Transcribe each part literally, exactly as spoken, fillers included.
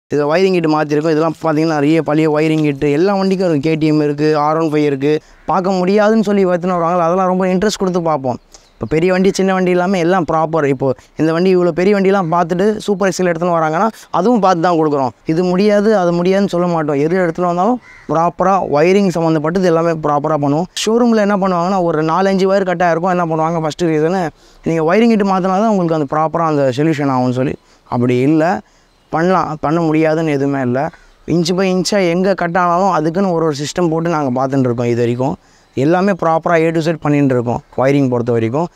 இதில் வயரிங் கிட்டு மாற்றிருக்கோம். இதெல்லாம் பார்த்தீங்கன்னா நிறைய பழைய வயரிங் கிட்டு எல்லா வண்டிக்கும் இருக்குது. கேடிஎம் இருக்குது, ஆர் ஒன் ஃபைவ் இருக்குது. பார்க்க முடியாதுன்னு சொல்லி எடுத்துன்னு வருவாங்க. அதெல்லாம் ரொம்ப இன்ட்ரெஸ்ட் கொடுத்து பார்ப்போம். இப்போ பெரிய வண்டி சின்ன வண்டி இல்லாமல் எல்லாம் ப்ராப்பர். இப்போது இந்த வண்டி இவ்வளோ பெரிய வண்டியெலாம் பார்த்துட்டு சூப்பர் எக்ஸில் எடுத்துன்னு வராங்கன்னா அதுவும் பார்த்து தான் கொடுக்குறோம். இது முடியாது அது முடியாதுன்னு சொல்ல மாட்டோம். எது எடுத்துகிட்டு வந்தாலும் ப்ராப்பராக வயரிங் சம்மந்தப்பட்டது எல்லாமே ப்ராப்பராக பண்ணுவோம். ஷோரூமில் என்ன பண்ணுவாங்கன்னா ஒரு நாலஞ்சு வயர் கட்டாக இருக்கும். என்ன பண்ணுவாங்க ஃபஸ்ட்டு ரீசனு நீங்கள் வயரிங் கிட்டு மாற்றினா தான் உங்களுக்கு அந்த ப்ராப்பராக அந்த சொல்யூஷன் ஆகும்னு சொல்லி. அப்படி இல்லை, பண்ணலாம், பண்ண முடியாதுன்னு எதுவுமே இல்லை. இன்ச்சு பை இன்ச்சாக எங்கே கட் ஆனாலும் அதுக்குன்னு ஒரு ஒரு சிஸ்டம் போட்டு நாங்கள் பார்த்துட்டு இருக்கோம். இது வரைக்கும் எல்லாமே ப்ராப்பராக ஏ டு செட் பண்ணிட்டு இருக்கோம் வயரிங் பொறுத்த வரைக்கும்.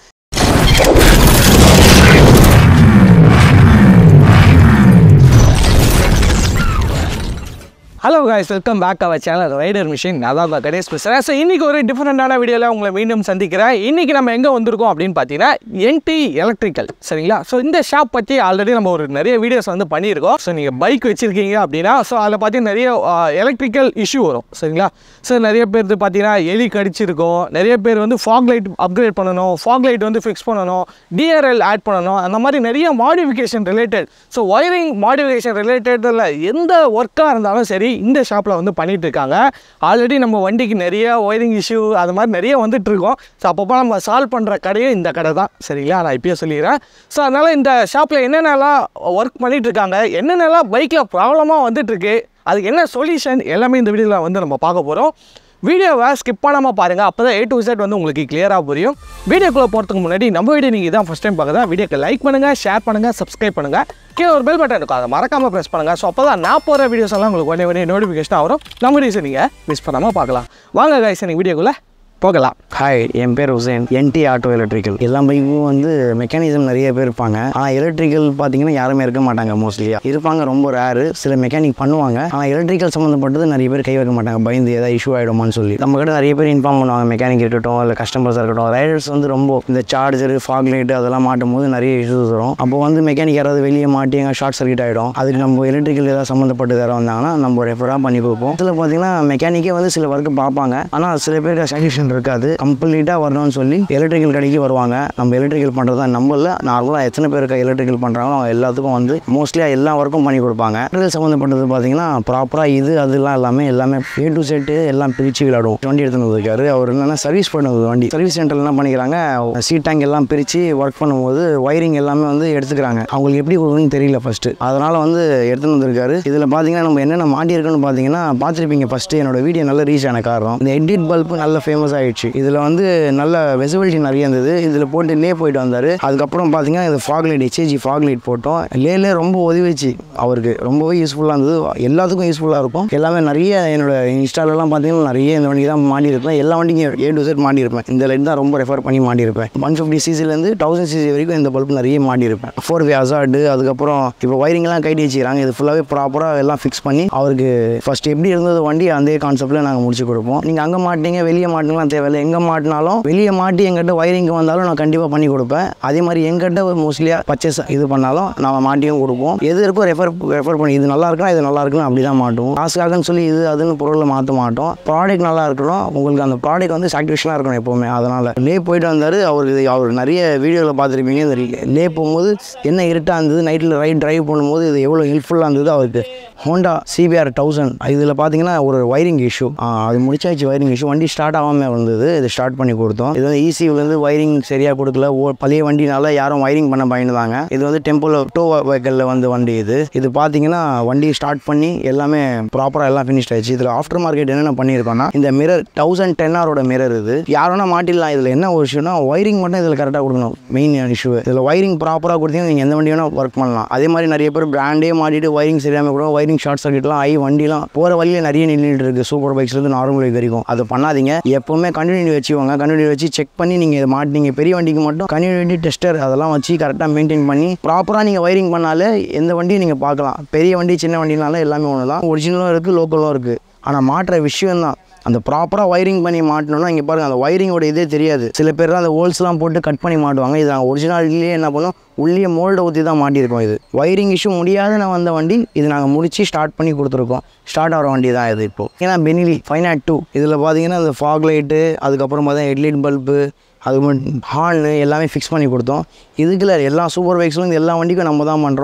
Hello guys, welcome back our channel rider machine. அதான் தான் கணேஷ் பேசுகிறேன். ஸோ இன்றைக்கி ஒரு டிஃப்ரெண்ட்டான வீடியோவில் உங்களை மீண்டும் சந்திக்கிறேன். இன்றைக்கி நம்ம எங்கே வந்திருக்கோம் அப்படின்னு பார்த்தீங்கன்னா என்டி எலக்ட்ரிக்கல், சரிங்களா? ஸோ இந்த ஷாப் பற்றி ஆல்ரெடி நம்ம ஒரு நிறைய வீடியோஸ் வந்து பண்ணியிருக்கோம். ஸோ நீங்கள் பைக் வச்சுருக்கீங்க அப்படின்னா ஸோ அதில் பார்த்தீங்கன்னா நிறைய எலக்ட்ரிக்கல் இஷ்யூ வரும், சரிங்களா? ஸோ நிறைய பேர் பார்த்தீங்கன்னா எலி கடிச்சிருக்கும், நிறைய பேர் வந்து ஃபாக் லைட் அப்கிரேட் பண்ணணும், ஃபாக் லைட் வந்து ஃபிக்ஸ் பண்ணணும், டிஆர்எல் ஆட் பண்ணணும், அந்த மாதிரி நிறைய modification related. So wiring modification ரிலேட்டடில் எந்த ஒர்க்காக இருந்தாலும் சரி இந்த ஷாப்பில் வந்து பண்ணிகிட்டு இருக்காங்க. ஆல்ரெடி நம்ம வண்டிக்கு நிறைய ஒயரிங் இஷ்யூ அது மாதிரி நிறைய வந்துட்டு இருக்கோம். ஸோ அப்பப்போ நம்ம சால்வ் பண்ணுற கடையே இந்த கடை தான், சரிங்களா? நான் இப்பயே சொல்லிடுறேன். ஸோ அதனால் இந்த ஷாப்பில் என்னென்னலாம் ஒர்க் பண்ணிகிட்டு இருக்காங்க, என்னென்னலாம் பைக்கில் ப்ராப்ளமாக வந்துட்டுருக்கு, அதுக்கு என்ன சொல்யூஷன் எல்லாமே இந்த வீடியோவில் வந்து நம்ம பார்க்க போகிறோம். வீடியோவை ஸ்கிப் பண்ணாமல் பாருங்கள், அப்போ தான் ஏ டு இசட் வந்து உங்களுக்கு கிளியராக புரியும். வீடியோக்குள்ளே போகிறதுக்கு முன்னாடி நம்ம வீடியோ நீங்கள் தான் ஃபஸ்ட் டைம் பார்க்குறதா வீடியோக்கு லைக் பண்ணுங்கள், ஷேர் பண்ணுங்கள், சப்ஸ்கிரைப் பண்ணுங்கள். கீழே ஒரு பெல் பட்டன் இருக்கும், அதை மறக்காமல் ப்ரெஸ் பண்ணுங்கள். ஸோ அப்போ தான் நான் போகிற வீடியோஸ் எல்லாம் உங்களுக்கு உடனே உடனே நோட்டிஃபிகேஷன் வரும். நம்ம வீடியோஸை நீங்கள் மிஸ் பண்ணாமல் பார்க்கலாம். வாங்க கைஸ், எனக்கு வீடியோக்குள்ளே போகலாம். ஹாய், என் பேர் ஹுசேன். என்டி ஆட்டோ எலக்ட்ரிக்கல். எல்லா பைக்கும் வந்து மெக்கானிசம் நிறைய பேர் இருப்பாங்க. ஆனால் எலக்ட்ரிக்கல் பார்த்தீங்கன்னா யாருமே இருக்க மாட்டாங்க. மோஸ்ட்லியாக இருப்பாங்க, ரொம்ப ரேரு. சில மெக்கானிக் பண்ணுவாங்க. ஆனால் எலக்ட்ரிக்கல் சம்மந்தப்பட்டது நிறைய பேர் கை வைக்க மாட்டாங்க, பயந்து ஏதாவது இஷ்யூ ஆகிடுமான்னு சொல்லி. நம்ம கிட்ட நிறைய பேர் இன்ஃபார்ம் பண்ணுவாங்க, மெக்கானிக் இருக்கட்டும் இல்லை கஸ்டமர்ஸாக இருக்கட்டும். ரைடர்ஸ் வந்து ரொம்ப இந்த சார்ஜரு, ஃபாக் லைட்டு அதெல்லாம் மாட்டும் போது நிறைய இஷ்யூஸ் வரும். அப்போ வந்து மெக்கானிக் யாராவது வெளியே மாட்டி எங்கள் ஷார்ட் சர்க்யூட் ஆகிடும். அதுக்கு நம்ம எலக்ட்ரிக்கல் ஏதாவது சம்மந்தப்பட்டு யாராவது வந்தாங்கன்னா நம்ம ரெஃபராக பண்ணி கொடுப்போம். இதில் பார்த்தீங்கன்னா மெக்கானிக்கே வந்து சில ஒர்க்கு பார்ப்பாங்க. ஆனால் சில பேருக்கு சாட்டிஸ்ஃபேக்ஷன் இருக்காது. கம்ப்ளீட்டாக வரணும்னு சொல்லி எலக்ட்ரிக்கல் கடைக்கு வருவாங்க. நம்ம எலக்ட்ரிக்கல் பண்ணுறது தான் நம்மள நார்மலாக எத்தனை பேருக்கு எலக்ட்ரிக்கல் பண்ணுறாங்களோ அவங்க எல்லாத்துக்கும் வந்து மோஸ்ட்லியாக எல்லா ஒர்க்கும் பண்ணி கொடுப்பாங்க. எலக்ட்ரிக்கல் சம்மந்தப்பட்டது பார்த்தீங்கன்னா ப்ராப்பராக இது அதெல்லாம் எல்லாமே எல்லாமே ஏ டு செட்டு எல்லாம் பிரித்து விளையாடுவோம். வண்டி எடுத்துன்னு இருக்காரு அவர், என்னென்னா சர்வீஸ் பண்ணுவது வண்டி. சர்வீஸ் சென்டரில் என்ன பண்ணிக்கிறாங்க, சீட் டேங்க் எல்லாம் பிரித்து ஒர்க் பண்ணும்போது ஒயரிங் எல்லாமே வந்து எடுத்துக்கிறாங்க. அவங்களுக்கு எப்படி கொடுக்குன்னு தெரியல ஃபஸ்ட்டு. அதனால் வந்து எடுத்துன்னு வந்திருக்காரு. இதில் பார்த்தீங்கன்னா நம்ம என்னென்ன மாட்டி இருக்குன்னு பார்த்தீங்கன்னா பார்த்துருப்பீங்க. ஃபஸ்ட்டு என்னோட வீடியோ நல்ல ரீச் ஆன காரணம் இந்த எடிட் பல்பு நல்ல ஃபேமஸ் ஆகிடுச்சு. இதில் வந்து நல்ல விசிபிலிட்டி நிறைய இருந்தது. இதில் போட்டு லே போயிட்டு வந்தார். அதுக்கப்புறம் பார்த்தீங்கன்னா இது fog light HAG fog light போட்டோம். லேலே ரொம்ப உதவிச்சு அவருக்கு, ரொம்பவே யூஸ்ஃபுல்லாக இருந்தது. எல்லாத்துக்கும் யூஸ்ஃபுல்லாக இருக்கும். எல்லாமே நிறைய என்னோட இன்ஸ்டாலெலாம் பார்த்தீங்கன்னா நிறைய இந்த வண்டி தான் மாட்டியிருப்பேன். எல்லா வண்டிக்கும் ஏ டு செட் மாட்டியிருப்பேன். இந்த லைட் தான் ரொம்ப ரெஃபர் பண்ணி மாட்டியிருப்பேன். ஒன் ஃபிஃப்டி சிசிலேருந்து தௌசண்ட் சிசி வரைக்கும் இந்த பல்ப் நிறைய மாட்டியிருப்பேன். ஃபோர் வே அசார்டு, அதுக்கப்புறம் இப்போ வயரிங்லாம் கைட்டி வச்சுக்கிறாங்க. இது ஃபுல்லாகவே ப்ராப்பராக எல்லாம் ஃபிக்ஸ் பண்ணி அவருக்கு ஃபஸ்ட் எப்படி இருந்தது வண்டி அதே கான்செப்டில் நாங்கள் முடிச்சு கொடுப்போம். நீங்கள் அங்கே மாட்டிங்க வெளியே மாட்டிங்கலாம் தேவையில்லை. எங்கே மாட்டினாலும் வெளியே மாட்டி எங்கிட்ட வயரிங்கு வந்தாலும் நான் கண்டிப்பாக பண்ணி கொடுப்பேன். அதே மாதிரி எங்கிட்ட மோஸ்ட்லியாக பர்ச்சேஸ் இது பண்ணாலும் நான் மாட்டியும் கொடுப்போம். எது இருக்கோ ரெஃபர் ரெஃபர் பண்ணி இது நல்லா இருக்கலாம் இது நல்லா இருக்கலாம் அப்படி தான் மாட்டுவோம். காசுக்காகன்னு சொல்லி இது அதுன்னு பொருளை மாற்ற மாட்டோம். ப்ராடக்ட் நல்லா இருக்கணும், உங்களுக்கு அந்த ப்ராடக்ட் வந்து சாட்டிஸ்ஃபேக்ஷனாக இருக்கணும் எப்போவுமே. அதனால் லே போயிட்டு வந்தார் அவருக்கு. அவர் நிறைய வீடியோவில் பார்த்துருப்பீங்க. இந்த லே போகும்போது என்ன இருட்டாக இருந்தது, நைட்டில் ரைட் ட்ரைவ் பண்ணும்போது இது எவ்வளோ ஹெல்ப்ஃபுல்லாக இருந்தது அவருக்கு. ஹோண்டா சிபிஆர் தௌசண்ட் இதில் பார்த்தீங்கன்னா ஒரு வயரிங் இஷ்யூ அது முடிச்சாச்சு. வயரிங் இஷ்யூ வண்டி ஸ்டார்ட் ஆகாமல் வந்தது. இது ஸ்டார்ட் பண்ணி கொடுத்தோம். இது வந்து ஈஸியிலேருந்து வயரிங் சரியாக கொடுக்கல. ஓ பழைய வண்டினால யாரும் வயரிங் பண்ண பயந்துதாங்க. இது வந்து டெம்போவில் டோ வெஹிக்கலில் வந்து வண்டி. இது இது பார்த்தீங்கன்னா வண்டி ஸ்டார்ட் பண்ணி எல்லாமே ப்ராப்பராக எல்லாம் ஃபினிஷ் ஆயிடுச்சு. இதில் ஆஃப்டர் மார்க்கெட் என்னென்ன பண்ணியிருக்கோம்னா இந்த மிரர் தௌசண்ட் டென் ஆரோட மிரர் இது யாரோனா மாட்டிடலாம். இதில் என்ன ஒரு இஷ்யூனா வயரிங் மட்டும் இதில் கரெக்டாக கொடுக்கணும். மெயின் இஷ்யூ இதில் வயரிங் ப்ராப்பராக கொடுத்தீங்கன்னா நீங்கள் எந்த வண்டி வேணால் ஒர்க் பண்ணலாம். அதே மாதிரி நிறைய பேர் பிராண்டே மாட்டிட்டு வயரிங் சரியாமல் கூட வயரிங் ஷார்ட் சர்க்யூட்லாம் ஆகி வண்டிலாம் போகிற வழியில் நிறைய நின்றுட்டு இருக்குது. சூப்பர் பைக்ஸ்லேருந்து நார்மல் பைக் வரைக்கும். அதை பண்ணாதீங்க. எப்போவுமே கண்டினியூ வச்சுக்கோங்க. கண்டினியூ வச்சு செக் பண்ணி நீங்கள் இதை மாட்டினீங்க. பெரிய வண்டிக்கு மட்டும் கன்டினியூட்டி டெஸ்டர் அதெல்லாம் வச்சு கரெக்டாக மெயின்டைன் பண்ணி ப்ராப்பராக நீங்கள் வயரிங் பண்ணாலே எந்த வண்டியும் நீங்கள் பார்க்கலாம். பெரிய வண்டி சின்ன வண்டினால எல்லாமே ஒன்று தான். ஒரிஜினலும் இருக்குது, லோக்கலும் இருக்குது. ஆனால் மாட்டுற விஷயம் தான் அந்த ப்ராப்பராக வயரிங் பண்ணி மாட்டணும்னா இங்கே பாருங்கள் அந்த வயரிங்கோட இதே தெரியாது. சில பேர் அந்த ஹோல்ஸ்லாம் போட்டு கட் பண்ணி மாட்டுவாங்க. இது நாங்கள் ஒரிஜினாலிட்டியே என்ன பண்ணோம், உள்ளே மோல்டை ஊற்றி தான் மாட்டியிருக்கோம். இது வயரிங் இஷ்யூ முடியாத நான் வந்த வண்டி. இது நாங்கள் முடிச்சு ஸ்டார்ட் பண்ணி கொடுத்துருக்கோம். ஸ்டார்ட் ஆகிற வண்டி தான் இது. இப்போது ஏன்னா பெனிலி ஃபைவ் நாட் டூ இதில் பார்த்தீங்கன்னா அந்த ஃபாக் லைட்டு, அதுக்கப்புறம் பார்த்தா ஹெட்லைட் பல்பு, அது மட்டும் ஹார்னு எல்லாமே ஃபிக்ஸ் பண்ணி கொடுத்தோம். இதுக்குள்ள எல்லா சூப்பர் பைக்ஸ்லும் எல்லா வண்டிக்கும் நம்ம தான் பண்ணுறோம்.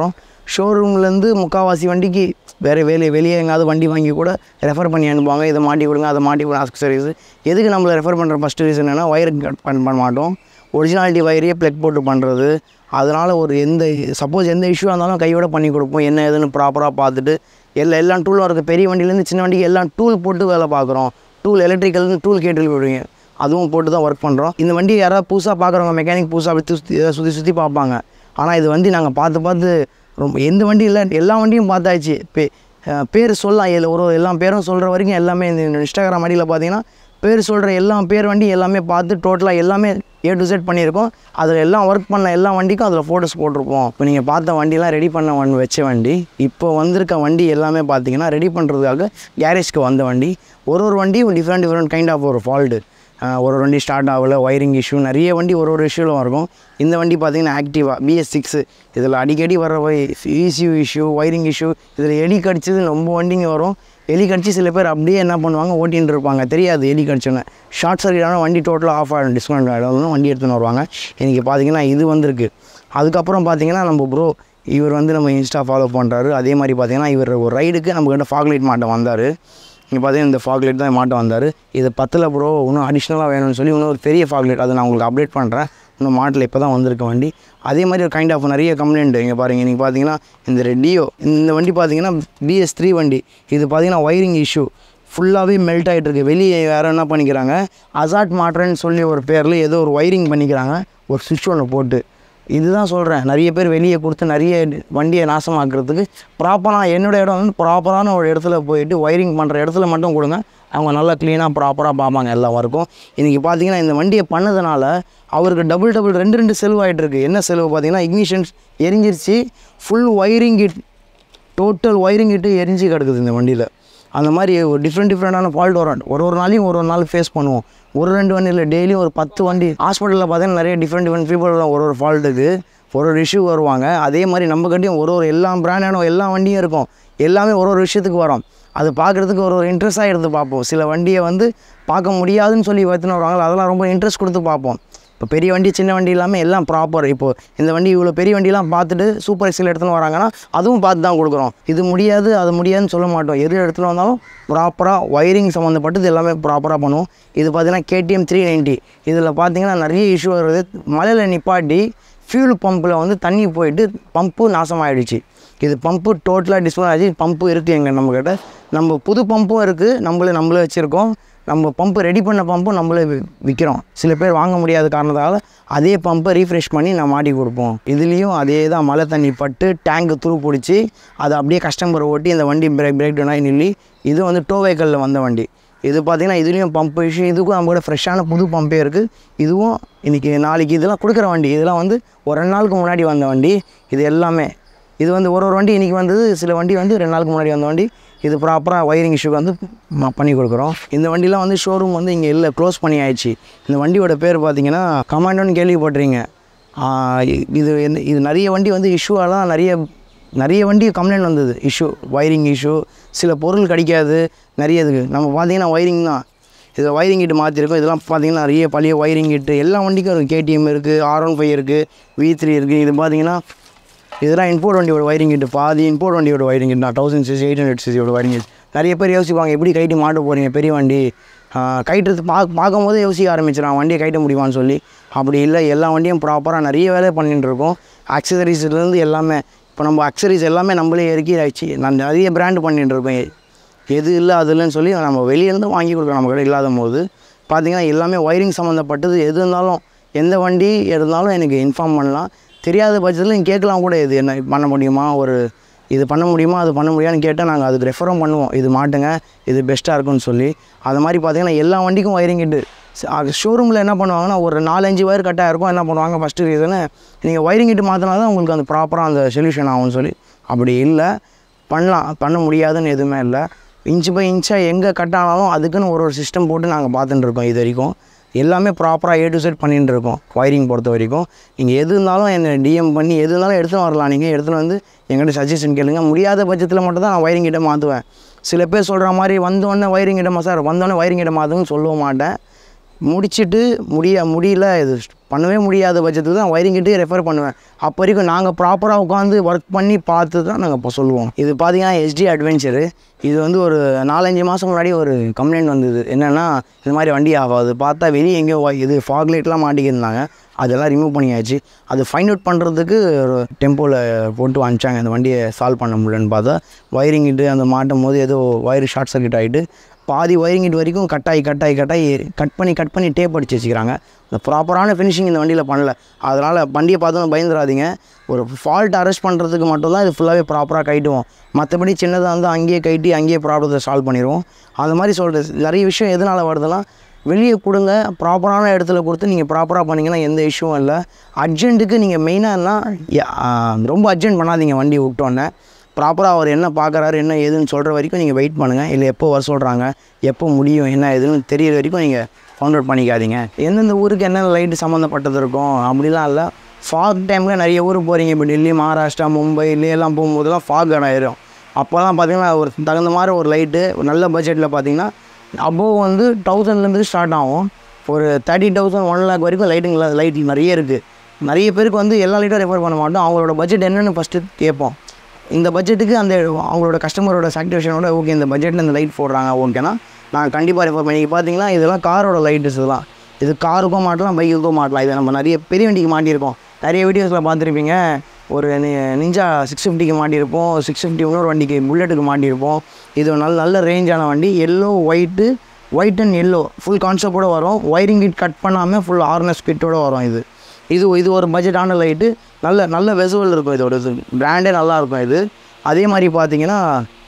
ஷோரூம்லேருந்து முக்கால்வாசி வண்டிக்கு வேறு வெளியே வெளியே எங்காவது வண்டி வாங்கி கூட ரெஃபர் பண்ணி அனுப்புவாங்க. இதை மாட்டி கொடுங்க, அதை மாட்டி கொடுங்க ஆக்சசரிஸ். எதுக்கு நம்மளை ரெஃபர் பண்ணுற ஃபஸ்ட்டு ரீசன் என்னென்னா ஒயர் கட் பண்ண பண்ண மாட்டோம். ஒரிஜினாலிட்டி வயரையே ப்ளக் போட்டு பண்ணுறது. அதனால் ஒரு எந்த சப்போஸ் எந்த இஷ்யூவாக இருந்தாலும் கையோட பண்ணி கொடுப்போம். என்ன ஏதுன்னு ப்ராப்பராக பார்த்துட்டு எல்லா எல்லா டூலும் இருக்குது. பெரிய வண்டியிலேருந்து சின்ன வண்டிக்கு எல்லாம் டூல் போட்டு வேலை பார்க்குறோம். டூல் எலக்ட்ரிக்கல்னு டூல் கேட்டு போடுவீங்க, அதுவும் போட்டு தான் ஒர்க் பண்ணுறோம். இந்த வண்டி யாராவது புதுசாக பார்க்குறவங்க மெக்கானிக் புதுசாக அப்படி சுற்றி ஏதாவது சுற்றி சுற்றி பார்ப்பாங்க. ஆனால் இது வண்டி நாங்கள் பார்த்து பார்த்து ரொம்ப எந்த வண்டி இல்லை எல்லா வண்டியும் பார்த்தாச்சு. பே பேர் சொல்லலாம் இல்லை ஒரு எல்லா பேரும் சொல்கிற வரைக்கும் எல்லாமே இந்த இன்ஸ்டாகிராம் வண்டியில் பார்த்தீங்கன்னா பேர் சொல்கிற எல்லா பேர் வண்டி எல்லாமே பார்த்து டோட்டலாக எல்லாமே ஏ டு செட் பண்ணியிருக்கோம். அதில் எல்லாம் ஒர்க் பண்ண எல்லா வண்டிக்கும் அதில் ஃபோட்டோஸ் போட்டிருப்போம். இப்போ நீங்கள் பார்த்த வண்டிலாம் ரெடி பண்ண வண்டி வச்ச வண்டி. இப்போ வந்திருக்க வண்டி எல்லாமே பார்த்தீங்கன்னா ரெடி பண்ணுறதுக்காக கேரேஜ்க்கு வந்த வண்டி. ஒரு ஒரு வண்டியும் டிஃப்ரெண்ட் டிஃப்ரெண்ட் கைண்ட் ஆஃப் ஒரு ஃபால்ட்டு. ஒரு ஒரு வண்டி ஸ்டார்ட் ஆகலை, ஒயரிங் இஷ்யூ, நிறைய வண்டி ஒரு ஒரு இஷ்யூவில் இருக்கும். இந்த வண்டி பார்த்திங்கன்னா ஆக்டிவா பிஎஸ் சிக்ஸு. இதில் அடிக்கடி வர இசியூ இஷ்யூ, ஒயரிங் இஷ்யூ, இதில் எலி கடிச்சது ரொம்ப வண்டிங்க வரும். எலி கடிச்சு சில பேர் அப்படியே என்ன பண்ணுவாங்க ஓட்டின்னு இருப்பாங்க, தெரியாது எலி கடிச்சோன்னே. ஷார்ட் சர்க்கிட்டான வண்டி டோட்டலாக ஆஃப் ஆகிடும், டிஸ்கவுண்ட் ஆகிடும். வண்டி எடுத்துன்னு வருவாங்க. இன்றைக்கி பார்த்திங்கன்னா இது வந்திருக்கு. அதுக்கப்புறம் பார்த்திங்கன்னா நம்ம ப்ரோ இவர் வந்து நம்ம இன்ஸ்டா ஃபாலோ பண்ணுறாரு. அதே மாதிரி பார்த்திங்கன்னா இவர் ஒரு ரைடுக்கு நம்மக்கிட்ட ஃபாக் லைட் மாட்ட வந்தார். இங்கே பார்த்தீங்கன்னா இந்த ஃபாக் லைட் தான் மாட்ட வந்தார். இது பத்தில் ப்ரோ இன்னும் அடிஷ்னலாக வேணும்னு சொல்லி இன்னும் ஒரு பெரிய ஃபாக் லைட் அதை நான் உங்களுக்கு அப்டேட் பண்ணுறேன். இன்னும் மாட்டில் இப்போ தான் வந்திருக்க வண்டி. அதே மாதிரி ஒரு கைண்ட் ஆஃப் நிறைய கம்ப்ளைண்ட் இங்கே பாருங்கள். இன்றைக்கி பார்த்தீங்கன்னா இந்த ரெடியோ இந்த வண்டி பார்த்தீங்கன்னா பிஎஸ் த்ரீ வண்டி. இது பார்த்தீங்கன்னா ஒயரிங் இஷ்யூ ஃபுல்லாகவே மெல்ட் ஆகிட்டு இருக்குது. வெளியே வேறு என்ன பண்ணிக்கிறாங்க, அசாட் மாட்டுறேன்னு சொல்லி ஒரு பேரில் ஏதோ ஒரு ஒயரிங் பண்ணிக்கிறாங்க, ஒரு சுவிட்ச் ஒன்று போட்டு. இதுதான் சொல்கிறேன், நிறைய பேர் வெளியே கொடுத்து நிறைய வண்டியை நாசமாக்குறதுக்கு ப்ராப்பராக என்னோடய இடம் வந்து ப்ராப்பரான ஒரு இடத்துல போயிட்டு ஒயரிங் பண்ணுற இடத்துல மட்டும் கொடுங்க. அவங்க நல்லா க்ளீனாக ப்ராப்பராக பார்ப்பாங்க எல்லா ஒர்க்கும். இன்றைக்கி பார்த்தீங்கன்னா இந்த வண்டியை பண்ணதுனால அவருக்கு டபுள் டபுள் ரெண்டு ரெண்டு செலவு ஆகிட்டுருக்கு. என்ன செலவு பார்த்தீங்கன்னா இக்னிஷன்ஸ் எரிஞ்சிருச்சு, full wiring kit total wiring kit எரிஞ்சு கிடக்குது இந்த வண்டியில். அந்த மாதிரி ஒரு டிஃப்ரெண்ட் டிஃப்ரெண்ட்டான ஃபால்ட் வரும். ஒரு ஒரு நாளையும் ஒரு ஒரு நாள் ஃபேஸ் பண்ணுவோம். ஒரு ரெண்டு வண்டி இல்லை, டெய்லியும் ஒரு பத்து வண்டி. ஹாஸ்பிட்டலில் பார்த்தீங்கன்னா நிறைய டிஃப்ரெண்ட் டிஃப்ரெண்ட் பீப்புள் ஒரு ஒரு ஃபால்ட்டுக்கு ஒரு ஒரு இஷ்யூ வருவாங்க. அதே மாதிரி நம்ம கட்டியும் ஒரு ஒரு எல்லா பிராண்டான எல்லா வண்டியும் இருக்கும். எல்லாமே ஒரு ஒரு விஷயத்துக்கு வரும். அது பார்க்குறதுக்கு ஒரு ஒரு இன்ட்ரெஸ்ட்டாக எடுத்து பார்ப்போம். சில வண்டியை வந்து பார்க்க முடியாதுன்னு சொல்லி எடுத்துன்னு வருவாங்க, அதெல்லாம் ரொம்ப இன்ட்ரெஸ்ட் கொடுத்து பார்ப்போம். இப்போ பெரிய வண்டி சின்ன வண்டி இல்லாமல் எல்லாம் ப்ராப்பர். இப்போது இந்த வண்டி இவ்வளோ பெரிய வண்டியெலாம் பார்த்துட்டு சூப்பர் எக்ஸில் எடுத்துன்னு வராங்கன்னா அதுவும் பார்த்து தான் கொடுக்குறோம். இது முடியாது அது முடியாதுன்னு சொல்ல மாட்டோம். எது இடத்துல வந்தாலும் ப்ராப்பராக ஒயரிங் சம்மந்தப்பட்டது எல்லாமே ப்ராப்பராக பண்ணுவோம். இது பார்த்திங்கன்னா கேடிஎம் த்ரீ நைன்ட்டி. இதில் பார்த்திங்கன்னா நிறைய இஷ்யூ வருது. மலையில் நிப்பாட்டி ஃபியூல் பம்பில் வந்து தண்ணி போயிட்டு பம்பு நாசமாகிடுச்சு. இது பம்பு டோட்டலாக டிஸ்பிளே ஆச்சு. பம்பு இருக்குது எங்கள் நம்மக்கிட்ட. நம்ம புது பம்பும் இருக்குது, நம்மளே நம்மளே வச்சுருக்கோம். நம்ம பம்பு ரெடி பண்ண பம்பும் நம்மளே விற்கிறோம். சில பேர் வாங்க முடியாத காரணத்தால் அதே பம்பை ரீஃப்ரெஷ் பண்ணி நான் மாட்டி கொடுப்போம். இதுலேயும் அதே தான், மழை தண்ணி பட்டு டேங்கு துரு பிடிச்சி அதை அப்படியே கஸ்டமர் ஓட்டி இந்த வண்டி பிரேக் பிரேக் டவுன் ஆகி நில்லி. இது வந்து டோ வெஹிக்கலில் வந்த வண்டி. இது பார்த்திங்கன்னா இதுலேயும் பம்பு இஷ்யூ. இதுக்கும் நம்மளோட ஃப்ரெஷ்ஷான புது பம்பே இருக்குது. இதுவும் இன்றைக்கி நாளைக்கு இதெல்லாம் கொடுக்குற வண்டி. இதெல்லாம் வந்து ஒரு ரெண்டு நாளுக்கு முன்னாடி வந்த வண்டி. இது எல்லாமே இது வந்து ஒரு ஒரு வண்டி இன்றைக்கி வந்தது. சில வண்டி வந்து ரெண்டு நாளுக்கு முன்னாடி வந்த வண்டி. இது ப்ராப்பராக ஒயரிங் இஷ்யூக்கு வந்து பண்ணி கொடுக்குறோம். இந்த வண்டிலாம் வந்து ஷோரூம் வந்து இங்கே இல்லை, க்ளோஸ் பண்ணி ஆயிடுச்சு. இந்த வண்டியோட பேர் பார்த்தீங்கன்னா கமாண்டோன்னு கேள்விப்பட்டிருங்க. இது இது நிறைய வண்டி வந்து இஷ்யூவெல்லாம் நிறைய நிறைய வண்டி கம்ப்ளைண்ட் வந்தது. இஷ்யூ ஒயரிங் இஷ்யூ, சில பொருள் கிடைக்காது நிறைய. இதுக்கு நம்ம பார்த்தீங்கன்னா ஒயரிங் தான். இதில் ஒயரிங் கிட்டு மாற்றிருக்கோம். இதெல்லாம் பார்த்தீங்கன்னா நிறைய பழைய ஒயரிங் கிட்டு எல்லா வண்டிக்கும் இருக்குது. கேடிஎம் இருக்குது, ஆர் ஒன் ஃபைவ் இருக்குது, வி த்ரீ இருக்குது. இது பார்த்தீங்கன்னா இதெல்லாம் இம்போர்ட் வண்டியோட ஒயரிங் கிட்டு. பாதி இம்போர்ட் வண்டியோட ஒயரிங் கிட்டு தான். தௌசண்ட் சிசி எயிட் ஹண்ட்ரட் சிசியோட ஒயரிங் கிட். நிறைய பேர் யோசிப்பாங்க எப்படி கைட்டு மாட்ட போகிறீங்க பெரிய வண்டி. கைட்டுறது பார்க்க பார்க்கும் போதே யோசிக்க ஆரம்பிச்சிடறான் வண்டியை கைட்ட முடியுமான்னு சொல்லி. அப்படி இல்லை, எல்லா வண்டியும் ப்ராப்பராக நிறைய வேலை பண்ணிட்டு இருக்கோம். ஆக்சசரிஸ்லேருந்து எல்லாமே. இப்போ நம்ம அக்சசரிஸ் எல்லாமே நம்மளே இறக்கி ஆயிடுச்சு. நான் நிறைய பிராண்டு பண்ணிகிட்டு இருக்கோம். எது இல்லை அது இல்லைன்னு சொல்லி நம்ம வெளியிலேருந்து வாங்கி கொடுக்குறோம். நம்ம கிட்ட இல்லாத போது பார்த்திங்கன்னா எல்லாமே ஒயரிங் சம்மந்தப்பட்டது எது இருந்தாலும் எந்த வண்டி இருந்தாலும் எனக்கு இன்ஃபார்ம் பண்ணலாம். தெரியாத பட்சத்தில் நீங்கள் கேட்கலாம் கூட, இது என்ன பண்ண முடியுமா, ஒரு இது பண்ண முடியுமா அது பண்ண முடியான்னு கேட்டால் நாங்கள் அதுக்கு ரெஃபரும் பண்ணுவோம். இது மாட்டுங்க, இது பெஸ்ட்டாக இருக்குன்னு சொல்லி. அது மாதிரி பார்த்திங்கன்னா எல்லா வண்டிக்கும் ஒயரிங் கிட்டு. ஷோரூமில் என்ன பண்ணுவாங்கன்னா ஒரு நாலஞ்சு ஒயர் கட்டாக இருக்கும். என்ன பண்ணுவாங்க ஃபஸ்ட்டு ரீசனு, நீங்கள் ஒயரிங் கிட்டு மாற்றினா தான் உங்களுக்கு அந்த ப்ராப்பராக அந்த சொல்யூஷன் ஆகும்னு சொல்லி. அப்படி இல்லை, பண்ணலாம், பண்ண முடியாதுன்னு எதுவுமே இல்லை. இன்ச்சு பை இன்ச்சாக எங்கே கட் ஆனாலும் அதுக்குன்னு ஒரு ஒரு சிஸ்டம் போட்டு நாங்கள் பார்த்துட்டு இருக்கோம். இது வரைக்கும் எல்லாமே ப்ராப்பராக ஏ டு செட் பண்ணிகிட்டு இருக்கோம். ஒயரிங் பொறுத்த வரைக்கும் நீங்கள் எது இருந்தாலும் என்னை டிஎம் பண்ணி எது இருந்தாலும் எடுத்துன்னு வரலாம். நீங்கள் எடுத்துன்னு வந்து எங்கிட்ட சஜஷன் கேளுங்க. முடியாத பட்சத்தில் மட்டும் தான் நான் ஒயரிங் கிட்ட மாற்றுவேன். சில பேர் சொல்கிற மாதிரி வந்தோடனே ஒயரிங் கிட்ட சார் வந்தோடனே ஒயரிங் கிட்ட மாற்றுன்னு சொல்ல மாட்டேன். முடிச்சுட்டு முடிய முடியல இது பண்ணவே முடியாத பட்சத்துக்கு தான் ஒயரிங்கிட்டே ரெஃபர் பண்ணுவேன். அப்போ வரைக்கும் நாங்கள் ப்ராப்பராக உட்காந்து ஒர்க் பண்ணி பார்த்து தான் நாங்கள் இப்போ சொல்லுவோம். இது பார்த்தீங்கன்னா எஸ்டி அட்வென்ச்சரு. இது வந்து ஒரு நாலஞ்சு மாதம் முன்னாடி ஒரு கம்ப்ளைண்ட் வந்தது. என்னென்னா இது மாதிரி வண்டி ஆகாது, பார்த்தா வெளியே எங்கேயோ இது ஃபாக் லைட்லாம் மாட்டிக்கிருந்தாங்க. அதெல்லாம் ரிமூவ் பண்ணியாச்சு. அது ஃபைண்ட் அவுட் பண்ணுறதுக்கு ஒரு டெம்போவில் போட்டு அனுப்பிச்சாங்க. அந்த வண்டியை சால்வ் பண்ண முடியலன்னு பார்த்தா ஒயரிங்கிட்டு அந்த மாட்டும் போது ஏதோ ஒயர் ஷார்ட் சர்க்யூட் ஆகிட்டு பாதி ஒயரிங்கிட்டு வரைக்கும் கட்டாயி கட்டாயி கட்டாயி கட் பண்ணி கட் பண்ணி டேப் அடிச்சு வச்சுக்கிறாங்க. அந்த ப்ராப்பரான ஃபினிஷிங் இந்த வண்டியில் பண்ணல. அதனால் வண்டியை பார்த்தோன்னு பயந்துடாதீங்க. ஒரு ஃபால்ட் அரெஸ்ட் பண்ணுறதுக்கு மட்டும்தான் இது ஃபுல்லாகவே ப்ராப்பராக கைட்டுவோம். மற்றபடி சின்னதாக வந்து அங்கேயே கைட்டி அங்கேயே ப்ராப்ளத்தை சால்வ் பண்ணிடுவோம். அது மாதிரி சொல்கிறது நிறைய விஷயம் எதனால் வருதுன்னா வெளியே கொடுங்க, ப்ராப்பரான இடத்துல கொடுத்து நீங்கள் ப்ராப்பராக பண்ணிங்கன்னா எந்த இஷ்யூவும் இல்லை. அர்ஜென்ட்டுக்கு நீங்கள் மெயினாகனா ரொம்ப அர்ஜென்ட் பண்ணாதீங்க. வண்டி விட்டோன்னே ப்ராப்பராக அவர் என்ன பார்க்குறாரு என்ன ஏதுன்னு சொல்கிற வரைக்கும் நீங்கள் வெயிட் பண்ணுங்கள். இல்லை எப்போ வர சொல்கிறாங்க, எப்போ முடியும், என்ன ஏதுன்னு தெரியிற வரைக்கும் நீங்கள் ஃபவுண்ட் அவுட் பண்ணிக்காதீங்க. எந்தெந்த ஊருக்கு என்னென்ன லைட்டு சம்மந்தப்பட்டது இருக்கும் அப்படிலாம் இல்லை. ஃபாக் டைமில் நிறைய ஊருக்கு போகிறீங்க. இப்போ டெல்லி, மகாராஷ்டிரா, மும்பை இல்லையெல்லாம் போகும்போதெல்லாம் ஃபாக் இடம் ஆயிரும். அப்போல்லாம் பார்த்திங்கன்னா ஒரு தகுந்த மாதிரி ஒரு லைட்டு நல்ல பட்ஜெட்டில் பார்த்திங்கன்னா அபோவ் வந்து தௌசண்ட்லேருந்து ஸ்டார்ட் ஆகும். ஒரு தேர்ட்டி தௌசண்ட் ஒன் லேக் வரைக்கும் லைட்டுங்களா லைட் நிறைய இருக்குது. நிறைய பேருக்கு வந்து எல்லா லைட்டும் ரெஃபர் பண்ண மாட்டோம். அவங்களோட பட்ஜெட் என்னென்னு ஃபஸ்ட்டு கேட்போம். இந்த பட்ஜெட்டுக்கு அந்த அவங்களோட கஸ்டமரோட சாட்டிஸ்ஃபேக்ஷனோட ஓகே இந்த பட்ஜெட்டில் இந்த லைட் போடுறாங்க ஓகேனா நான் கண்டிப்பாக ரெஃபர் பண்ணி. பார்த்தீங்கன்னா இதெல்லாம் காரோட லைட்ஸ் தான். இது காருக்கும் மாட்டலாம், பைக்குக்கும் மாட்டலாம். இதை நம்ம நிறைய பெரிய வண்டிக்கு மாட்டியிருக்கோம். நிறைய வீடியோஸில் பார்த்துருப்பீங்க. ஒரு நிஞ்சா சிக்ஸ் ஃபிஃப்டிக்கு மாட்டியிருப்போம், சிக்ஸ் ஃபிஃப்டி இன்னொரு வண்டிக்கு புல்லெட்டுக்கு மாட்டியிருப்போம். இது நல்ல நல்ல ரேஞ்சான வண்டி. Yellow white white and yellow full கான்செப்டோடு வரும். ஒயரிங் கிட் கட் பண்ணாமல் ஃபுல் ஆர்னஸ் கிட்டோடு வரும். இது இது இது ஒரு பட்ஜெட்டான லைட்டு. நல்ல நல்ல வெசுவல் இருக்கும். இதோட இது பிராண்டே நல்லாயிருக்கும். இது அதே மாதிரி பார்த்தீங்கன்னா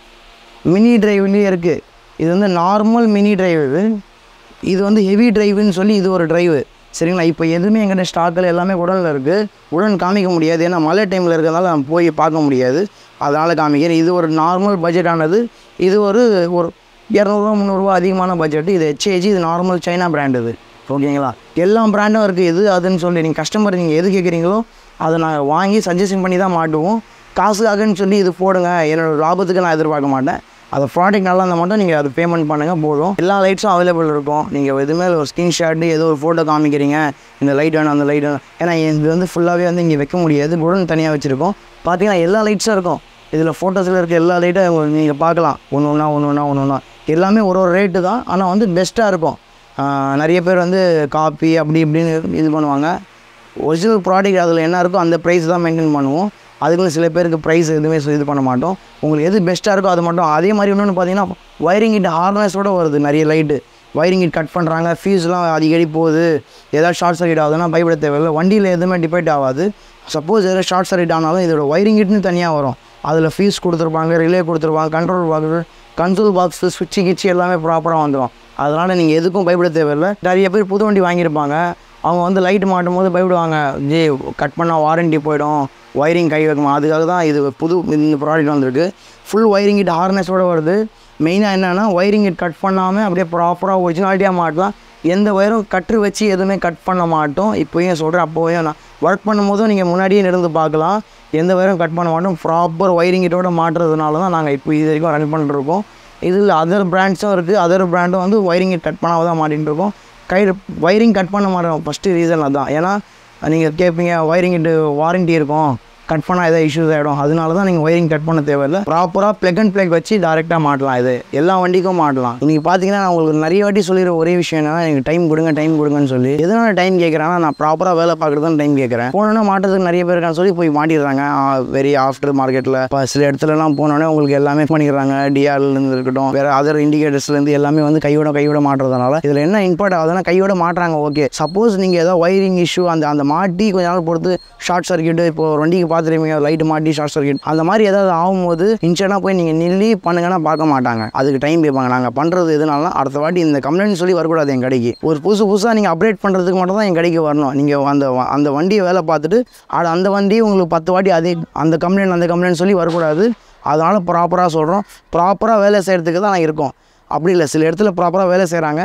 மினி டிரைவ்லேயே இருக்குது. இது வந்து நார்மல் மினி டிரைவ். இது இது வந்து ஹெவி டிரைவுன்னு சொல்லி இது ஒரு டிரைவு சரிங்களா. இப்போ எதுவுமே எங்கிட்ட ஸ்டாக்கில் எல்லாமே உடனில் இருக்குது. உடன் காமிக்க முடியாது, ஏன்னா மழை டைமில் இருக்கிறதால நம்ம போய் பார்க்க முடியாது. அதனால் காமிக்கிறேன். இது ஒரு நார்மல் பட்ஜெட்டானது. இது ஒரு ஒரு இரநூறுவா முந்நூறுரூவா அதிகமான பட்ஜெட்டு. இது ஹெச்ஏஜி. இது நார்மல் சைனா பிராண்ட். இது ஓகேங்களா. எல்லா பிராண்டும் இருக்குது. இது அதுன்னு சொல்லி நீங்கள் கஸ்டமர் நீங்கள் எது கேட்குறீங்களோ அதை நாங்கள் வாங்கி சஜஷன் பண்ணி தான் மாட்டுவோம். காசுக்காகன்னு சொல்லி இது போடுங்க, என்னோடய லாபத்துக்கு நான் எதிர்பார்க்க மாட்டேன். அது ப்ராடக்ட் நல்லா இருந்தால் மட்டும் நீங்கள் அது பேமெண்ட் பண்ணுங்கள் போதும். எல்லா லைட்ஸும் அவைலபிள் இருக்கும். நீங்கள் எதுவுமே ஒரு ஸ்க்ரீன்ஷாட்டு ஏதோ ஒரு ஃபோட்டோ காமிக்கிறீங்க, இந்த லைட் வேணும் அந்த லைட் வேணும், ஏன்னா இது வந்து ஃபுல்லாகவே வந்து இங்கே வைக்க முடியாது. உடன் தனியாக வச்சுருக்கோம். பார்த்தீங்கன்னா எல்லா லைட்ஸும் இருக்கும். இதில் ஃபோட்டோஸில் இருக்க எல்லா லைட்டும் நீங்கள் பார்க்கலாம். ஒன்று ஒன்றா ஒன்று ஒன்றா ஒன்று ஒன்றா எல்லாமே ஒரு ஒரு ரேட்டு தான். ஆனால் வந்து பெஸ்ட்டாக இருக்கும். நிறைய பேர் வந்து காப்பி அப்படி இப்படின்னு இது பண்ணுவாங்க. ஒரிஜினல் ப்ராடக்ட் அதில் என்ன இருக்கோ அந்த ப்ரைஸ் தான் மெயின்டைன் பண்ணுவோம். அதுக்குன்னு சில பேருக்கு ப்ரைஸ் எதுவுமே இது பண்ண மாட்டோம். உங்களுக்கு எது பெஸ்ட்டாக இருக்கோ அது மட்டும். அதே மாதிரி இன்னொன்று பார்த்தீங்கன்னா ஒயரிங் கிட் ஹார்னஸோடு வருது நிறைய லைட்டு. ஒயரிங் கிட் கட் பண்ணுறாங்க, ஃபீஸ்லாம் அடிக்கடி போகுது, ஏதாவது ஷார்ட் சர்க்யூட் ஆகுதுன்னா பயப்பட தேவையில்லை. வண்டியில் எதுவுமே டிபெண்ட் ஆகாது. சப்போஸ் ஏதாவது ஷார்ட் சர்க்யூட் ஆனாலும் இதோட ஒயரிங் கிட்னு தனியாக வரும். அதில் ஃபீஸ் கொடுத்துருப்பாங்க, ரிலே கொடுத்துருப்பாங்க, கண்ட்ரோல் பாக்ஸு கன்சோல் பாக்ஸு ஸ்விட்சு கிட்சி எல்லாமே ப்ராப்பராக வந்துடும். அதனால் நீங்கள் எதுக்கும் பயப்பட தேவையில்லை. நிறைய பேர் புது வண்டி வாங்கியிருப்பாங்க. அவங்க வந்து லைட்டு மாட்டும் போது பயப்படுவாங்க, ஜே கட் பண்ணால் வாரண்ட்டி போயிடும், ஒயரிங் கை வைக்குமா. அதுக்காக தான் இது புது இந்த ப்ராடக்ட் வந்திருக்கு. ஃபுல் ஒயரிங் கிட் ஹார்னஸோடு வருது. மெயினாக என்னென்னா ஒயரிங் கிட் கட் பண்ணாமல் அப்படியே ப்ராப்பராக ஒரிஜினாலிட்டியாக மாட்டலாம். எந்த ஒயரும் கட்டு வச்சு எதுவுமே கட் பண்ண மாட்டோம். இப்போயும் சொல்கிறேன், அப்போயும் நான் ஒர்க் பண்ணும்போதும் நீங்கள் முன்னாடியே இருந்து பார்க்கலாம். எந்த ஒயரும் கட் பண்ண மாட்டோம். ப்ராப்பர் ஒயரிங் கிட்டோட மாட்டுறதுனால தான் நாங்கள் இப்போ இது வரைக்கும் ரன் பண்ணிட்டுருக்கோம். இதில் அதர் பிராண்ட்ஸும் இருக்குது. அதர் பிராண்டும் வந்து ஒயரிங் கிட் கட் பண்ணாமல் தான் மாட்டிகிட்டு இருக்கோம். கை ஒயரிங் கட் பண்ண மாட்டோம். ஃபஸ்ட்டு ரீசன் அதுதான். ஏன்னா நீங்கள் கேட்பீங்க ஒயரிங் கிட்டு வாரண்ட்டி இருக்கும், கட் பண்ணால் எதாவது இஷ்யூஸ் ஆகிடும். அதனால தான் நீங்கள் ஒயரிங் கட் பண்ண தேவையில்லை. ப்ராப்பராக ப்ளக் அண்ட் ப்ளக் வச்சு டேரெக்டாக மாட்டலாம். இது எல்லா வண்டிக்கும் மாட்டலாம். இன்றைக்கி பார்த்தீங்கன்னா நான் உங்களுக்கு நிறைய வாட்டி சொல்லிடுற ஒரே விஷயம் என்னன்னா, எனக்கு டைம் கொடுங்க டைம் கொடுங்கன்னு சொல்லி. எதனால் டைம் கேட்குறேன்னா, நான் ப்ராப்பராக வேலை பார்க்குறதுன்னு டைம் கேட்குறேன். போனோன்னா மாட்டுறதுக்கு நிறைய பேர் இருக்கான்னு சொல்லி போய் மாட்டிடுறாங்க. வெரி ஆஃப்டர் மார்க்கெட்டில் இப்போ சில இடத்துலலாம் போனோடனே உங்களுக்கு எல்லாமே பண்ணிடுறாங்க. டிஆர்லேருந்து இருக்கட்டும், வேறு அதர் இண்டிகேட்டர்ஸ்லேருந்து எல்லாமே வந்து கையோட கையோட மாட்டுறதுனால இதில் என்ன இம்பார்ட் ஆகுதுன்னா கையோட மாட்டுறாங்க. ஓகே, சப்போஸ் நீங்கள் ஏதாவது ஒயரிங் இஷ்யூ அந்த அந்த மாட்டி கொஞ்ச நாள் பொறுத்து ஷார்ட் சர்க்யூட்டு இப்போ ஒரு வண்டிக்கு பார்த்துருவீங்க, லைட்டு மாட்டி ஷார்ட் சர்க்யூட் அந்த மாதிரி ஏதாவது ஆகும்போது இன்ஸ்டன்ட்டாக போய் நீங்கள் நில்லி பண்ணுங்கன்னா பார்க்க மாட்டாங்க. அதுக்கு டைம் கேட்பாங்க. நாங்கள் பண்ணுறது எதுனாலும் அடுத்த வாட்டி இந்த கம்ப்ளைண்ட் சொல்லி வரக்கூடாது. என் கடைக்கு ஒரு புதுசு புதுசாக நீங்கள் அப்டேட் பண்ணுறதுக்கு மட்டும் தான் என் கடைக்கு வரணும். நீங்கள் அந்த அந்த வண்டியை வேலை பார்த்துட்டு அது அந்த வண்டியை உங்களுக்கு பத்து வாட்டி அதே அந்த கம்ப்ளைண்ட் அந்த கம்ப்ளைண்ட் சொல்லி வரக்கூடாது. அதனால் ப்ராப்பராக சொல்கிறோம். ப்ராப்பராக வேலை செய்கிறதுக்கு தான் நான் இருக்கோம். அப்படி இல்லை, சில இடத்துல ப்ராப்பராக வேலை செய்கிறாங்க.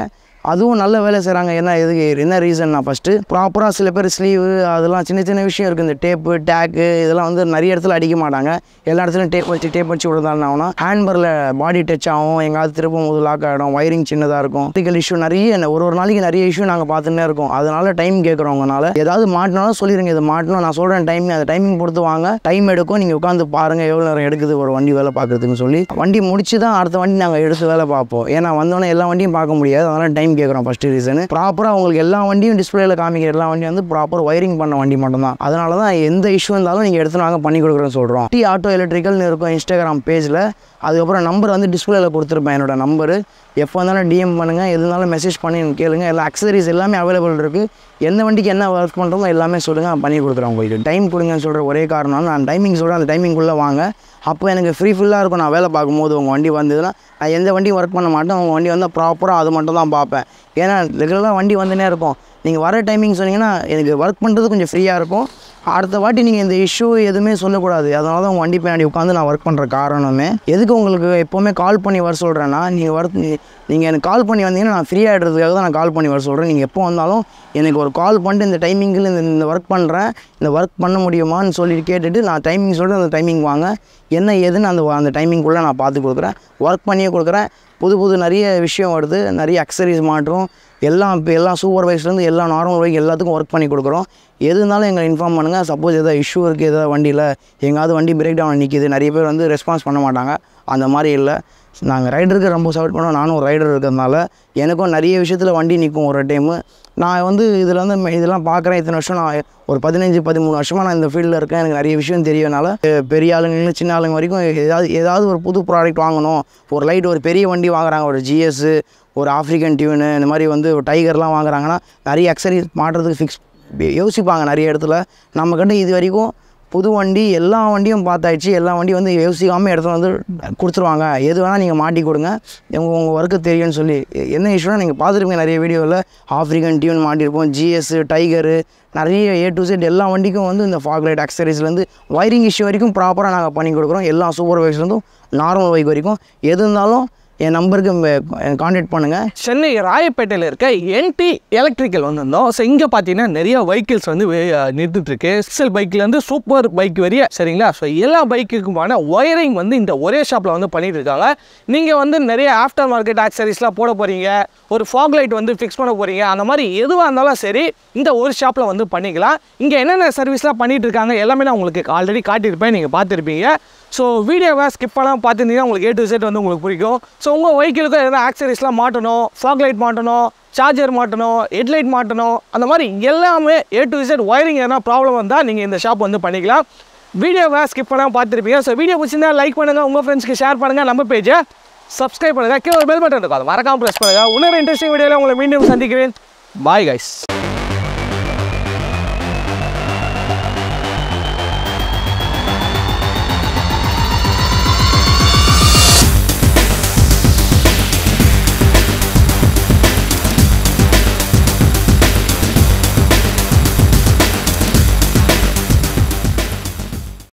அதுவும் நல்ல வேலை செய்கிறாங்க. என்ன எதுக்கு என்ன ரீசன்னா ஃபஸ்ட்டு ப்ராப்பராக சில பேர் ஸ்லீவு அதெல்லாம் சின்ன சின்ன விஷயம் இருக்குது. இந்த டேப்பு டேக்கு இதெல்லாம் வந்து நிறைய இடத்துல அடிக்க மாட்டாங்க. எல்லா இடத்துலையும் டேப் வச்சு டேப் வச்சு விடுறதால ஆகும்னா ஹேண்ட்பரில் பாடி டச் ஆகும், எங்காவது திருப்பும் போது லாக் ஆகிடும், வயரிங் சின்னதாக இருக்கும். டெக்னிக்கல் இஷ்யூ நிறைய ஒரு ஒரு நாளைக்கு நிறைய இஷ்யூ நாங்கள் பார்த்துட்டே இருக்கோம். அதனால டைம் கேட்குறவங்கனால ஏதாவது மாட்டினாலும் சொல்லிடுங்க, இது மாட்டணும் நான் சொல்கிறேன் டைமிங், அந்த டைமிங் பொறுத்து வாங்க. டைம் எடுக்கும், நீங்கள் உட்காந்து பாருங்கள் எவ்வளோ நேரம் எடுக்குது ஒரு வண்டி வேலை பார்க்குறதுன்னு சொல்லி வண்டி முடிச்சு தான் அடுத்த வண்டி நாங்கள் எடுத்து வேலை பார்ப்போம். ஏன்னா வந்தோன்னே எல்லா வண்டியும் பார்க்க முடியாது. அதனால் டைம் கேட்குறோம். ஃபஸ்ட்டு ரீசன் ப்ராப்பராக உங்களுக்கு எல்லா வண்டியும் டிஸ்பிளேல காமிக்கிற எல்லா வண்டியும் வந்து ப்ராப்பர் ஒயரிங் பண்ண வண்டி மட்டும்தான். அதனால தான் எந்த இஷ்யூ இருந்தாலும் நீங்கள் எடுத்து நாங்கள் பண்ணி கொடுக்குறோன்னு சொல்கிறோம். டி ஆட்டோ எலக்ட்ரிக்கல்னு இருக்கும் இன்ஸ்டாகிராம் பேஜில். அதுக்கப்புறம் நம்பர் வந்து டிஸ்பிளேல கொடுத்துருப்பேன் என்னோட நம்பரு. எப்போ இருந்தாலும் டிஎம் பண்ணுங்கள், எது இருந்தாலும் மெசேஜ் பண்ணி கேளுங்க. எல்லா அக்சசரிஸ் எல்லாமே அவைலபிள் இருக்குது. எந்த வண்டிக்கு என்ன ஒர்க் பண்ணுறோமோ எல்லாமே சொல்லுங்கள், பண்ணி கொடுக்குறோம். உங்களுக்கு டைம் கொடுங்கன்னு சொல்கிற ஒரே காரணம் நான் டைமிங் சொல்கிறேன். அந்த டைமிங்குள்ளே வாங்க. அப்போ எனக்கு ஃப்ரீ ஃபுல்லாக இருக்கும். நான் வேலை பார்க்கும்போது உங்கள் வண்டி வந்ததுன்னா நான் எந்த வண்டியும் ஒர்க் பண்ண மாட்டேன். உங்கள் வண்டி வந்தால் ப்ராப்பராக அது மட்டும் தான் பார்ப்பேன். ஏன்னா ரெகுலராக வண்டி வந்துனே இருக்கும். நீங்கள் வர டைமிங் சொன்னீங்கன்னா எனக்கு ஒர்க் பண்ணுறது கொஞ்சம் ஃப்ரீயாக இருக்கும். அடுத்த வாட்டி நீங்கள் இந்த இஷ்யூ எதுவுமே சொல்லக்கூடாது. அதனால தான் உங்கள் வண்டி பின்னாடி உட்காந்து நான் ஒர்க் பண்ணுற காரணமே. எதுக்கு உங்களுக்கு எப்போவுமே கால் பண்ணி வர சொல்கிறேன்னா, நீங்கள் ஒர்க் நீங்கள் எனக்கு கால் பண்ணி வந்தீங்கன்னா நான் ஃப்ரீ ஆகிடுறதுக்காக தான் நான் கால் பண்ணி வர சொல்கிறேன். நீங்கள் எப்போ வந்தாலும் எனக்கு ஒரு கால் பண்ணிட்டு இந்த டைமிங்கில் இந்த இந்த ஒர்க் பண்ணுறேன், இந்த ஒர்க் பண்ண முடியுமான்னு சொல்லிட்டு கேட்டுட்டு நான் டைமிங் சொல்கிறேன். அந்த டைமிங் வாங்க, என்ன ஏதுன்னு அந்த அந்த டைமிங்குள்ளே நான் பார்த்து கொடுக்குறேன், ஒர்க் பண்ணியே கொடுக்குறேன். புது புது நிறைய விஷயம் வருது, நிறைய அக்சசரிஸ் மாட்டும் எல்லாம். இப்போ எல்லாம் சூப்பர்வைஸ்லேருந்து எல்லா நார்மல் வரைக்கும் எல்லாத்துக்கும் ஒர்க் பண்ணி கொடுக்குறோம். எது இருந்தாலும் எங்களை இன்ஃபார்ம் பண்ணுங்கள். சப்போஸ் எதாவது இஷ்யூ இருக்குது, எதாவது வண்டியில் எங்காவது வண்டி பிரேக் டவுன் நிற்கிது, நிறைய பேர் வந்து ரெஸ்பான்ஸ் பண்ண மாட்டாங்க. அந்த மாதிரி இல்லை. நாங்கள் ரைடருக்கு ரொம்ப சப்போர்ட் பண்ணுவோம். நானும் ஒரு ரைடர் இருக்கிறதுனால எனக்கும் நிறைய விஷயத்தில் வண்டி நிற்கும் ஒரு டைமு. நான் வந்து இதில் வந்து இதெல்லாம் பார்க்குறேன். இத்தனை வருஷம் நான் ஒரு பதினஞ்சு பதிமூணு வருஷமாக நான் இந்த ஃபீல்டில் இருக்கேன். எனக்கு நிறைய விஷயம் தெரியனால பெரிய ஆளுங்க சின்ன ஆளுங்க வரைக்கும் ஏதாவது ஏதாவது ஒரு புது ப்ராடக்ட் வாங்கணும். ஒரு லைட் ஒரு பெரிய வண்டி வாங்குறாங்க, ஒரு ஜிஎஸ்ஸு, ஒரு ஆஃப்ரிக்கன் டியூனு, இந்த மாதிரி வந்து ஒரு டைகர்லாம் வாங்குறாங்கன்னா நிறைய அக்சசரிஸ் மாட்டுறதுக்கு ஃபிக்ஸ் யோசிப்பாங்க நிறைய இடத்துல. நம்மக்கிட்ட இது வரைக்கும் புது வண்டி எல்லா வண்டியும் பார்த்தாச்சு. எல்லா வண்டியும் வந்து யோசிக்காமல் இடத்துல வந்து கொடுத்துருவாங்க. எது வேணால் நீங்கள் மாட்டி கொடுங்க, உங்கள் உங்கள் ஒர்க்கு தெரியும்னு சொல்லி. என்ன இஷ்யூனா நீங்கள் பார்த்துருப்பீங்க நிறைய வீடியோவில் ஆஃப்ரிக்கன் டியூன் மாட்டியிருப்போம், ஜிஎஸ், டைகரு, நிறைய ஏ டு செட் எல்லா வண்டிக்கும் வந்து இந்த ஃபாக் லைட் அக்சசரிஸ்லேருந்து வயரிங் இஷ்யூ வரைக்கும் ப்ராப்பராக நாங்கள் பண்ணி கொடுக்குறோம். எல்லா சூப்பர் பைக்ஸ்லேருந்தும் நார்மல் பைக் வரைக்கும் எது இருந்தாலும் என் நம்பருக்கு கான்டாக்ட் பண்ணுங்கள். சென்னை ராயப்பேட்டையில் இருக்க என்டி எலக்ட்ரிக்கல் வந்திருந்தோம். ஸோ இங்கே பார்த்தீங்கன்னா நிறைய வெஹிக்கிள்ஸ் வந்து நிறுத்திட்டுருக்கு. எக்ஸல் பைக்லேருந்து சூப்பர் பைக் வரைய சரிங்களா. ஸோ எல்லா பைக்குக்குமான ஒயரிங் வந்து இந்த ஒரே ஷாப்பில் வந்து பண்ணிட்டு இருக்காங்க. நீங்கள் வந்து நிறைய ஆஃப்டர் மார்க்கெட் ஆக்சரிஸ்லாம் போட போகிறீங்க, ஒரு ஃபாக் லைட் வந்து ஃபிக்ஸ் பண்ண போகிறீங்க, அந்த மாதிரி எதுவாக இருந்தாலும் சரி இந்த ஒரு ஷாப்பில் வந்து பண்ணிக்கலாம். இங்கே என்னென்ன சர்வீஸ்லாம் பண்ணிகிட்டு இருக்காங்க எல்லாமே நான் உங்களுக்கு ஆல்ரெடி காட்டியிருப்பேன், நீங்கள் பார்த்துருப்பீங்க. ஸோ வீடியோவை ஸ்கிப் பண்ணாமல் பார்த்துருந்தீங்கன்னா உங்களுக்கு ஏ டு செட் வந்து உங்களுக்கு பிடிக்கும். ஸோ உங்கள் வெஹிக்கிளுக்கும் எதனா ஆக்சரிஸ்லாம் மாட்டணும், ஃபாக் லைட் மாட்டணும், சார்ஜர் மாட்டணும், ஹெட்லைட் மாட்டணும், அந்த மாதிரி எல்லாமே ஏ டு செட் ஒயரிங் எதனா ப்ராப்ளம் வந்தால் நீங்கள் இந்த ஷாப் வந்து பண்ணிக்கலாம். வீடியோவை ஸ்கிப் பண்ணாமல் பார்த்துருப்பீங்க. ஸோ வீடியோ பிடிச்சிருந்தா லைக் பண்ணுங்கள், உங்கள் ஃப்ரெண்ட்ஸ்க்கு ஷேர் பண்ணுங்கள், நம்ம பேஜை சப்ஸ்கிரைப் பண்ணுங்கள், கீழே ஒரு பெல் பட்டன் இருக்கும், அதை மறக்காமல் ப்ரெஸ் பண்ணுங்கள். இன்னொரு இன்ட்ரெஸ்டிங் வீடியோவில் உங்களை மீண்டும் சந்திக்கிறேன். Bye guys.